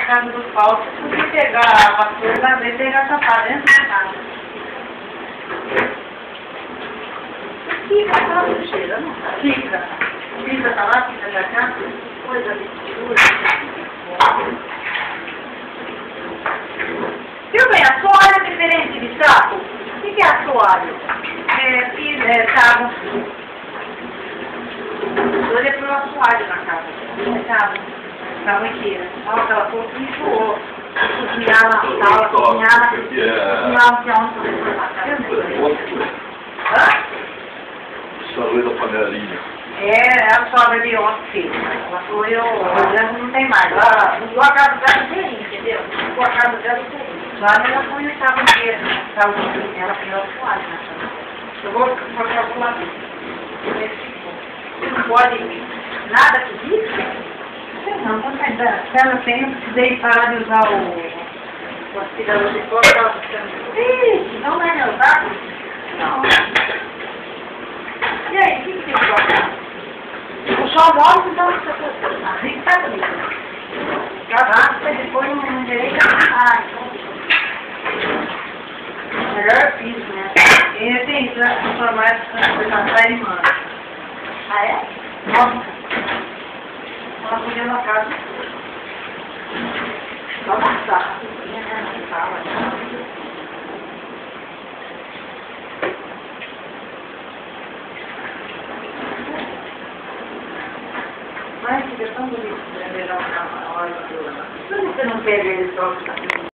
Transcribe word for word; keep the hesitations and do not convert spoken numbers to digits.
casa do Paulo, se você pegar a vassoura, vai ver, pegar essa pá dentro da casa. Fica aquela sujeira, não tá? Fica. Fica pra lá, fica pra cá. Coisa de mistura. Viu bem, assoalho é diferente de saco? O que é assoalho? É, que é cabo. Olha pro assoalho na casa. É cabo. Cabo inteira. Olha aquela coisa que enjoou. Cozinhar na sala, cozinhar na... Cozinhar no chão, na casa. Hã? Salão da panelinha. É, ela sobra de ontem, ela foi, eu, hoje não tem mais. Ela mudou a casa dela inteirinha, entendeu? Mudou a casa dela inteirinha. Lá ela foi o sábado inteiro, sábado inteiro, ela pegou o suave na casa. Eu vou colocar pro lado. Você não pode nada que diz? Não, não tem nada. Se ela tem, eu precisei parar de usar o... o aspirador de cor, ela ficando... Ih, não é meu, tá? Não. E aí, o que que tem que colocar? O sol mole, então você tá assim, tá comigo. Caraca, depois não direito. Ah, então. Melhor piso, né? E tem que transformar essa casa em mano. Ah, é? Nossa. Ela podia na casa. Só passar. Na sala. Ai, que é tão bonito, né? Ver a hora do... Por que você não pega ele só?